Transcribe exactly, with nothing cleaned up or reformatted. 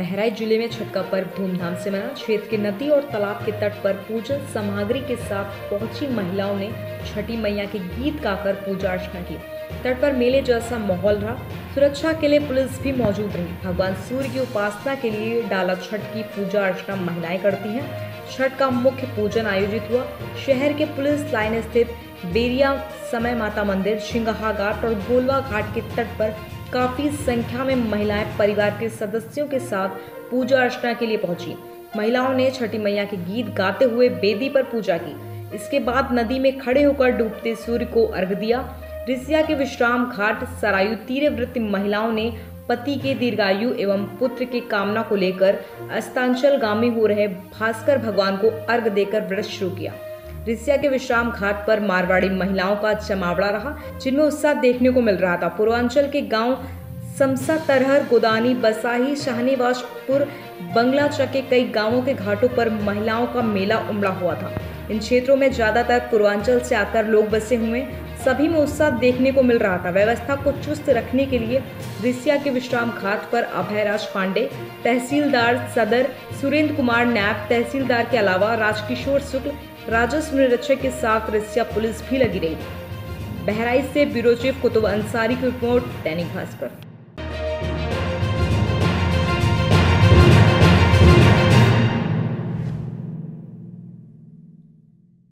बहराइच जिले में छठ का पर्व धूमधाम से मना। क्षेत्र के नदी और तालाब के तट पर पूजन सामग्री के साथ पहुंची महिलाओं ने छठी मैया के गीत गाकर पूजा अर्चना की। तट पर मेले जैसा माहौल रहा। सुरक्षा के लिए पुलिस भी मौजूद रही। भगवान सूर्य की उपासना के लिए डाला छठ की पूजा अर्चना महिलाएं करती हैं। छठ का मुख्य पूजन आयोजित हुआ। शहर के पुलिस लाइन स्थित बेरिया समय माता मंदिर, सिंघहा घाट और गोलवा घाट के तट पर काफी संख्या में महिलाएं परिवार के सदस्यों के साथ पूजा अर्चना के लिए पहुंची। महिलाओं ने छठी मैया के गीत गाते हुए वेदी पर पूजा की। इसके बाद नदी में खड़े होकर डूबते सूर्य को अर्घ्य दिया। रिसिया के विश्राम घाट सरायु तीर व्रत महिलाओं ने पति के दीर्घायु एवं पुत्र की कामना को लेकर अस्तांचलगामी हो रहे भास्कर भगवान को अर्घ्य देकर व्रत शुरू किया। रिसिया के विश्राम घाट पर मारवाड़ी महिलाओं का जमावड़ा रहा, जिनमें उत्साह देखने को मिल रहा था। पूर्वांचल के गांव समसा, तरहर, गोदानी, बसाही, शाहनीवासपुर, बंगलाचक के कई गांवों के घाटों पर महिलाओं का मेला उमड़ा हुआ था। इन क्षेत्रों में ज्यादातर पूर्वांचल से आकर लोग बसे हुए, सभी में उत्साह देखने को मिल रहा था। व्यवस्था को चुस्त रखने के लिए रिसिया के विश्राम घाट पर अभयराज पांडे, तहसीलदार सदर सुरेंद्र कुमार नायब, तहसीलदार के अलावा राजकिशोर शुक्ल, राजस्व निरीक्षक के साथ रिसिया पुलिस भी लगी रही। बहराइच से ब्यूरो चीफ कुतुब अंसारी की रिपोर्ट, दैनिक भास्कर।